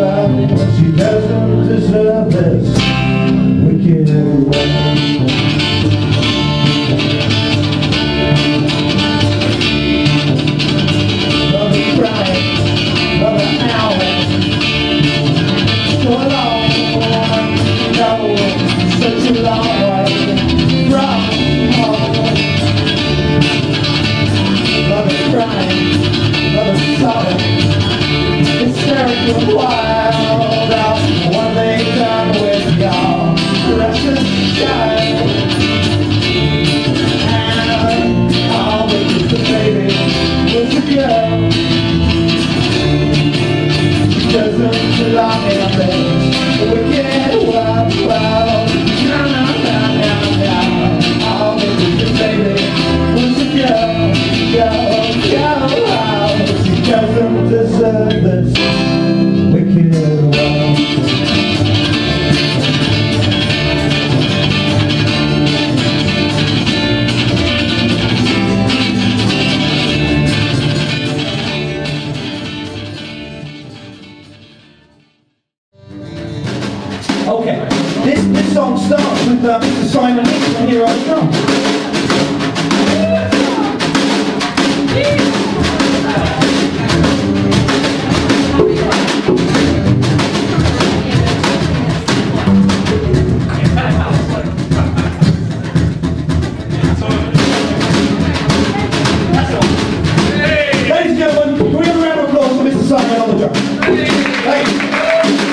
wild, but she doesn't deserve this wicked world. Mother crying, mother howling, so long, no, such a long way from home. Mother crying, mother sobbing, hysterical, wild out what they done with y'all precious child. And all the baby was a girl. She doesn't belong in a place wicked wild, wild. No, no, no, no, no. All the baby was a girl, girl, girl, wild. She doesn't deserve this wicked world. Okay, this song starts with Mr. Simon Nixon here on drum. Ladies and gentlemen, can we have a round of applause for Mr. Simon on the drum? Thank you.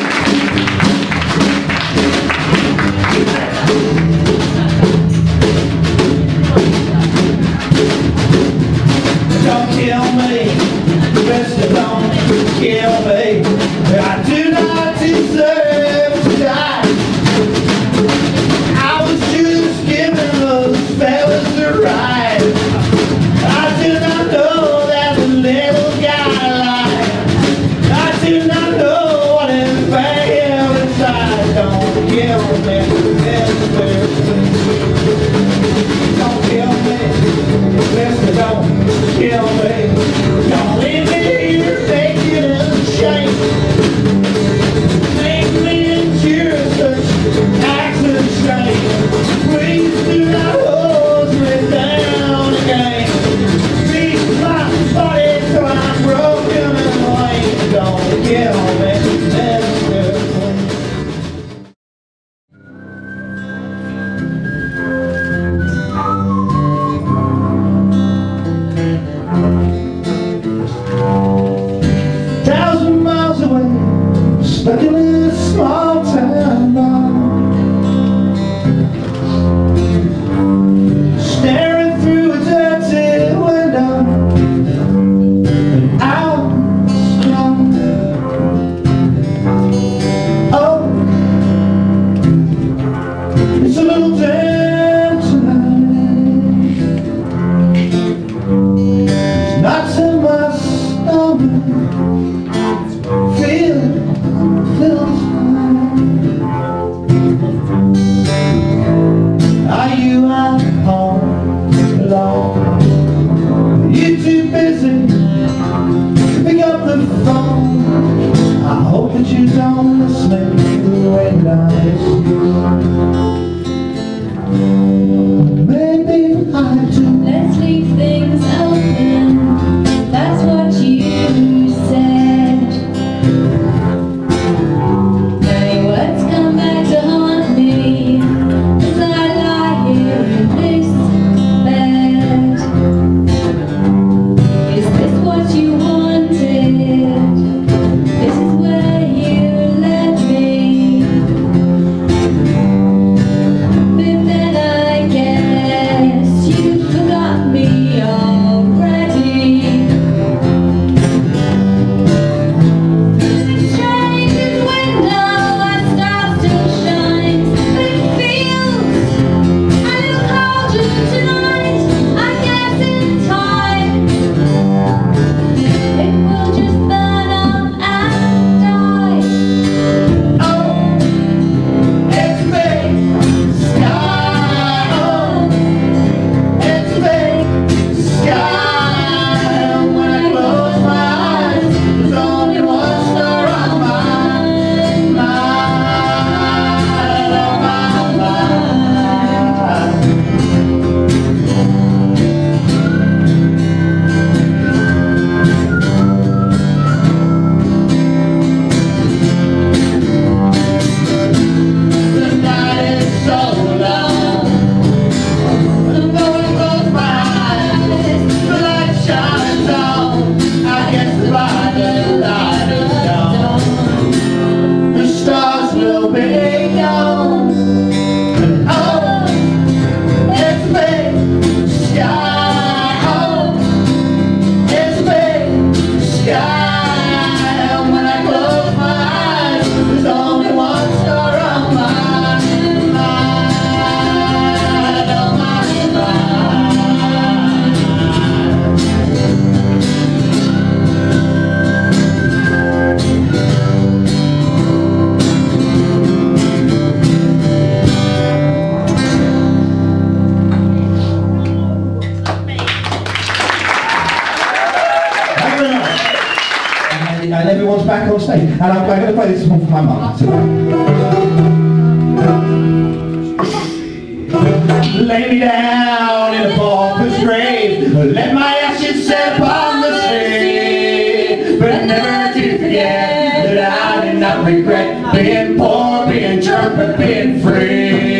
Don't kill me, Mr. Don't kill me. I do not deserve to die. I was just given those fellas a ride. I do not know that the little guy lied. I do not know what is bad inside. Don't kill me, Mr. Don't kill me, Mr. Don't kill me. Don't leave me here naked and ashamed. Make me endure such acts of shame. Please do not hold me down again. Beat my body till I'm broken and lame. Don't kill me, Mr. Thousand miles away, stuck in a small town bar, staring through a dirty window, and out gone. Oh, it's a little damn tonight. It's not to my stomach. Are you at home alone? You too busy to pick up the phone. I hope that you don't miss me when I miss you. Maybe I do. Let's leave things open. That's what you said. Many words come back to haunt me as I lie here in this bed. Is this what you wanted? This is where you led me. stage. And I'm going to play this one for my mum tonight. Lay me down in a pauper's grave, let my ashes set upon the sea, but never to forget that I did not regret being poor, being drunk, but being free.